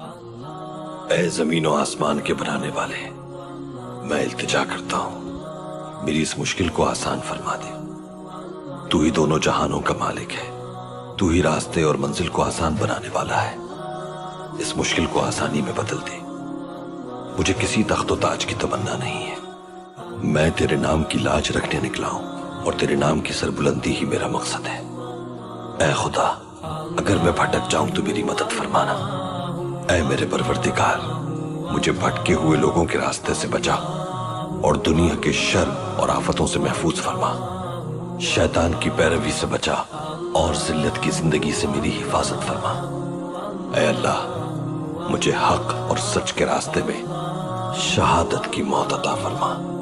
ऐ जमीन और आसमान के बनाने वाले, मैं इल्तिजा करता हूं, मेरी इस मुश्किल को आसान फरमा दे। तू ही दोनों जहानों का मालिक है, तू ही रास्ते और मंजिल को आसान बनाने वाला है। इस मुश्किल को आसानी में बदल दे। मुझे किसी तख्तो ताज की तमन्ना नहीं है, मैं तेरे नाम की लाज रखने निकला हूं और तेरे नाम की सरबुलंदी ही मेरा मकसद है। ऐ खुदा, अगर मैं भटक जाऊं तो मेरी मदद फरमाना। ऐ मेरे परवरदिगार, मुझे भटके हुए लोगों के रास्ते से बचा और दुनिया के शर और आफतों से महफूज फरमा। शैतान की पैरवी से बचा और जिल्लत की जिंदगी से मेरी हिफाजत फरमा। ऐ अल्लाह, मुझे हक और सच के रास्ते में शहादत की मौत अता फरमा।